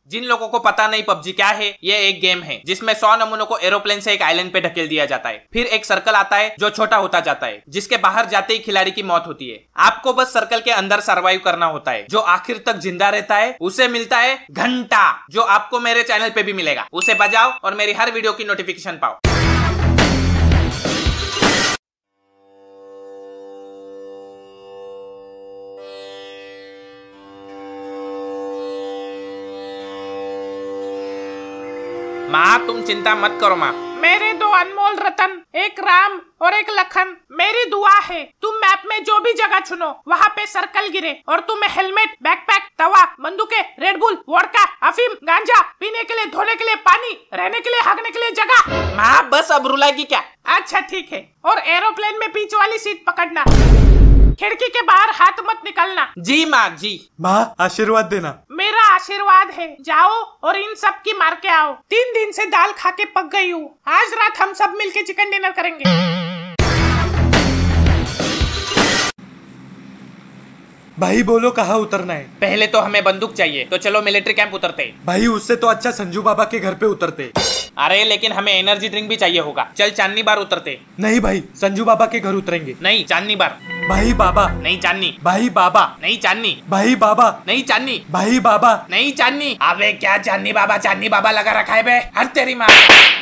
जिन लोगों को पता नहीं पबजी क्या है, ये एक गेम है जिसमें 100 नमूनों को एरोप्लेन से एक आइलैंड पे ढकेल दिया जाता है। फिर एक सर्कल आता है जो छोटा होता जाता है, जिसके बाहर जाते ही खिलाड़ी की मौत होती है। आपको बस सर्कल के अंदर सरवाइव करना होता है। जो आखिर तक जिंदा रहता है उसे मिलता है घंटा, जो आपको मेरे चैनल पे भी मिलेगा। उसे बजाओ और मेरी हर वीडियो की नोटिफिकेशन पाओ। माँ तुम चिंता मत करो माँ। मेरे 2 अनमोल रतन, एक राम और एक लखन, मेरी दुआ है तुम मैप में जो भी जगह चुनो वहाँ पे सर्कल गिरे और तुम्हें हेलमेट, बैकपैक, तवा, बंदूकें, रेड बुल, वोडका, अफीम, गांजा, पीने के लिए, धोने के लिए पानी, रहने के लिए, हाँकने के लिए जगह। माँ बस अब रुलाएगी क्या? अच्छा ठीक है। और एरोप्लेन में बीच वाली सीट पकड़ना, खिड़की के बाहर हाथ मत निकालना। जी माँ जी। माँ आशीर्वाद देना। मेरा आशीर्वाद है। जाओ और इन सब की मार के आओ। 3 दिन से दाल खा के पक गई हूँ। आज रात हम सब मिलके चिकन डिनर करेंगे। भाई बोलो कहाँ उतरना है? पहले तो हमें बंदूक चाहिए, तो चलो मिलिट्री कैंप उतरते। भाई उससे तो अच्छा संजू बाबा के घर पे उतरते। अरे लेकिन हमें एनर्जी ड्रिंक भी चाहिए होगा। चल चांदनी बार उतरते। नहीं भाई, संजू बाबा के घर उतरेंगे। नहीं चांदनी बार। भाई बाबा। नहीं चांदनी। भाई बाबा। नहीं चांदनी। भाई बाबा। नहीं चांदनी। भाई बाबा। नहीं चांदनी। अबे क्या चांदनी बाबा लगा रखा है बे। हर तेरी माँ।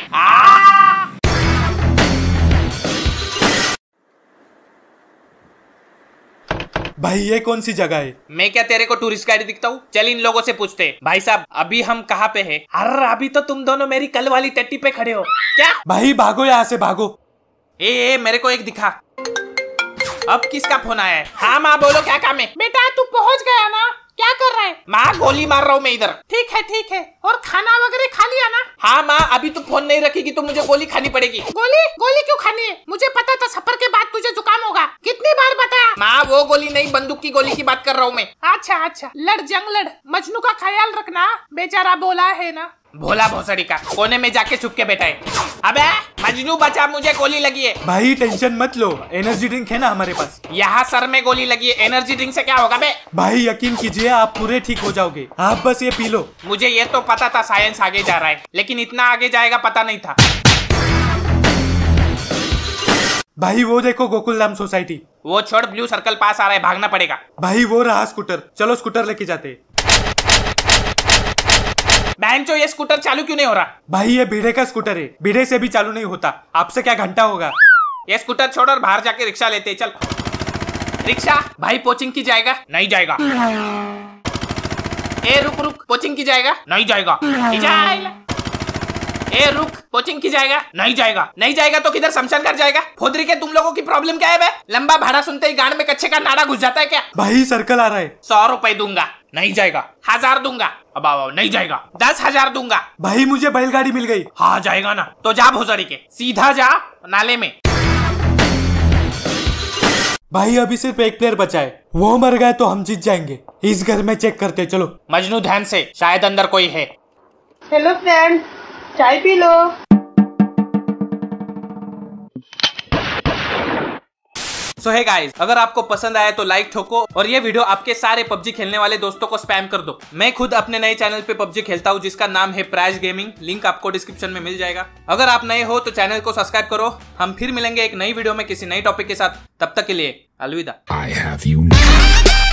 भाई ये कौन सी जगह है? मैं क्या तेरे को टूरिस्ट गाइड दिखता हूँ? चल इन लोगों से पूछते। भाई साहब अभी हम कहाँ पे हैं? अरे अभी तो तुम दोनों मेरी कल वाली टट्टी पे खड़े हो। क्या? भाई भागो यहाँ से भागो। ए मेरे को एक दिखा। अब किसका फोन आया है? हाँ माँ बोलो क्या काम है? बेटा तू पहुँच गया ना? क्या कर रहा है? माँ गोली मार रहा हूँ मैं इधर। ठीक है। और खाना वगैरह खा लिया ना? हाँ माँ अभी तू फोन नहीं रखेगी तो मुझे गोली खानी पड़ेगी। गोली क्यों खानी है? मुझे पता था सफर के बाद तुझे जुकाम होगा। कितनी बार बताया? माँ वो गोली नहीं, बंदूक की गोली की बात कर रहा हूँ मैं। अच्छा लड़ जंग लड़। मजनू का ख्याल रखना, बेचारा बोला है ना। भोला भोसड़ी का कोने में जाके छुप के बैठा है। अबे मजनू बचा, मुझे गोली लगी है। भाई टेंशन मत लो, एनर्जी ड्रिंक है ना हमारे पास। यहाँ सर में गोली लगी है, एनर्जी ड्रिंक से क्या होगा बे? भाई यकीन कीजिए आप पूरे ठीक हो जाओगे। आप बस ये पी लो। मुझे ये तो पता था साइंस आगे जा रहा है, लेकिन इतना आगे जाएगा पता नहीं था। भाई वो देखो गोकुल धाम सोसाइटी। वो छोड़, ब्लू सर्कल पास आ रहा है, भागना पड़ेगा। भाई वो रहा स्कूटर, चलो स्कूटर लेके जाते। बहनचो ये स्कूटर चालू क्यों नहीं हो रहा? भाई ये बीड़े का स्कूटर है, बीड़े से भी चालू नहीं होता। आपसे क्या घंटा होगा? ये स्कूटर छोड़ और बाहर जाके रिक्शा लेते। चल रिक्शा। भाई कोचिंग की जाएगा? नहीं जाएगा। ए रुक कोचिंग की जाएगा? नहीं जाएगा। ए रुक कोचिंग की जाएगा? नहीं जाएगा तो किधर शमशान घर जाएगा? खोदरी के तुम लोगों की प्रॉब्लम क्या है बे? लंबा भाड़ा सुनते ही गांड में कच्चे का नाड़ा घुस जाता है क्या? भाई सर्कल आ रहा है। 100 रुपए दूंगा। नहीं जाएगा। 1000 दूंगा। अब नहीं जाएगा। 10,000 दूंगा। भाई मुझे बैलगाड़ी मिल गई। हाँ जाएगा ना तो जा भोसड़ी के, सीधा जा नाले में। भाई अभी सिर्फ एक प्लेयर बचा है, वो मर गए तो हम जीत जाएंगे। इस घर में चेक करते चलो। मजनू ध्यान से, शायद अंदर कोई है। हेलो फ्रेंड, चाय पी लो। सो हे गाइस, अगर आपको पसंद आया तो लाइक ठोको और ये वीडियो आपके सारे पबजी खेलने वाले दोस्तों को स्पैम कर दो। मैं खुद अपने नए चैनल पे पबजी खेलता हूँ जिसका नाम है प्रैश गेमिंग। लिंक आपको डिस्क्रिप्शन में मिल जाएगा। अगर आप नए हो तो चैनल को सब्सक्राइब करो। हम फिर मिलेंगे एक नई वीडियो में किसी नई टॉपिक के साथ। तब तक के लिए अलविदा।